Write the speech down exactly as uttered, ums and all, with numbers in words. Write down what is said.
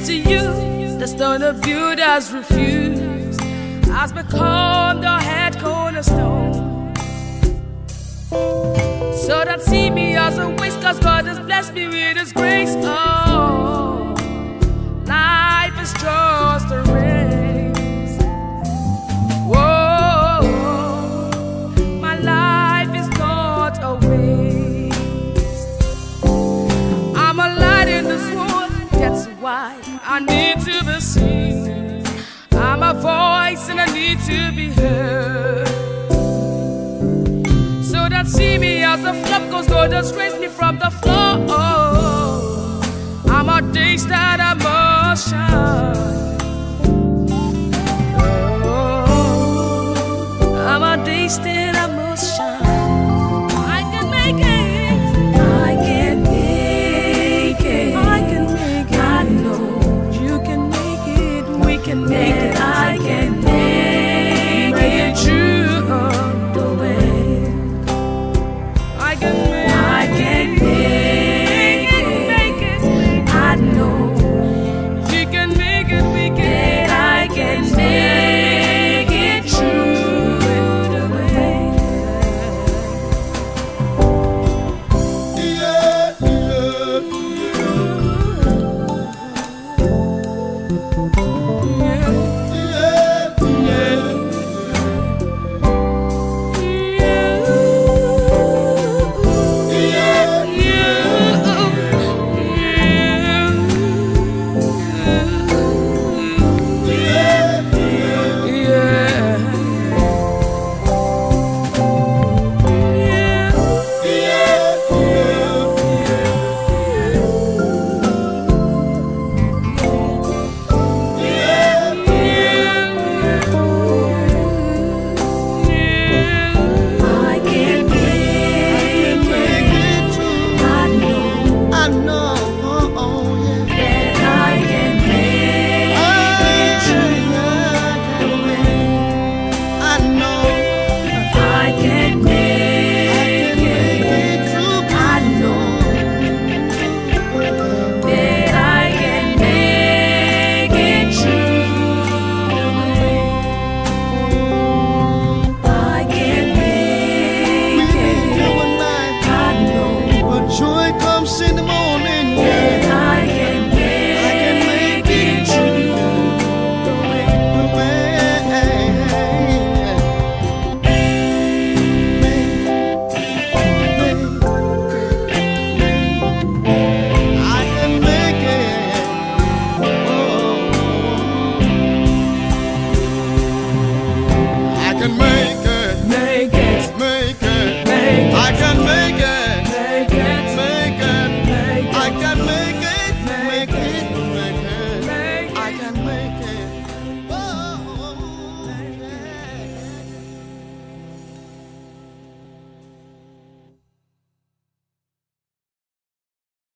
to you, the stone of builders refused, has become the head cornerstone. So that see me as a waste, cause God has blessed me with His grace. Oh, life is just a race. Whoa, my life is not a waste. I'm a light in this world, that's why I need to be seen. I'm a voice and I need to be heard. So that see me as a flop, cause God has raised me from the floor. I'm a day that I must shine.